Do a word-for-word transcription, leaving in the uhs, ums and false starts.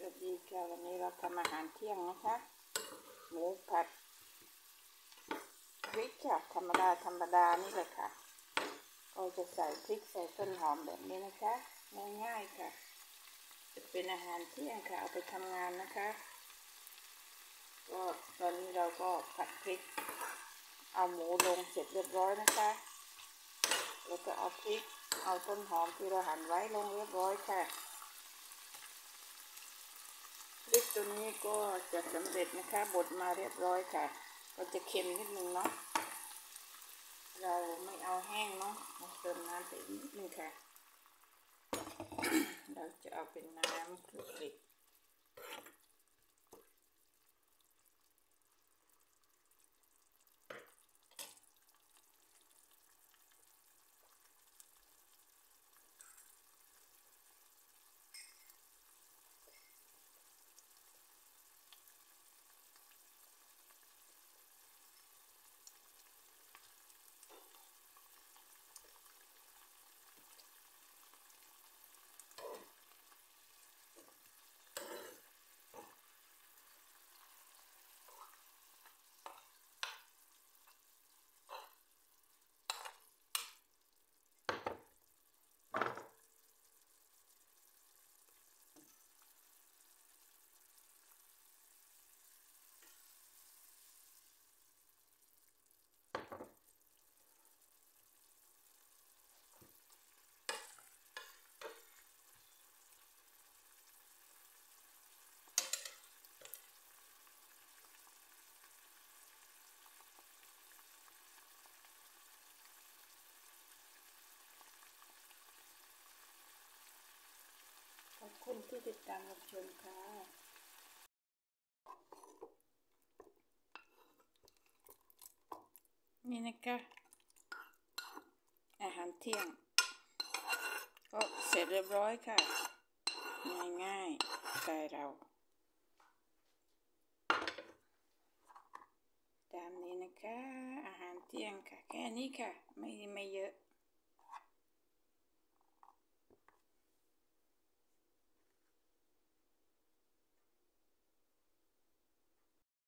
วัสดีค่ะวันนี้เราทำอาหารเที่ยงนะคะหมูผัดพริกค่ะธรรมดาธรรมดานี่แหละค่ะเราจะใส่พริกใส่ต้นหอมแบบนี้นะคะง่ายๆค่ะจะเป็นอาหารเที่ยงค่ะเอาไปทำงานนะคะก็ตอนนี้เราก็ผัดพริกเอาหมูลงเสร็จเรียบร้อยนะคะแล้วก็เอาพริกเอาต้นหอมที่เราหั่นไว้ลงเรียบร้อยค่ะพริกตัวนี้ก็จะสำเร็จนะคะบดมาเรียบร้อยค่ะก็จะเค็มนิดนึงเนาะเราไม่เอาแห้งเนาะเติมน้ำไปนิดนึงค่ะเราจะเอาเป็นน้ำคลุกคลิกขอบคุณที่ติดตามรับชมค่ะนี่นะคะอาหารเที่ยงก็เสร็จเรียบร้อยค่ะง่ายๆใจเราตามนี้นะคะอาหารเที่ยงค่ะแค่นี้ค่ะไม่ไม่เยอะ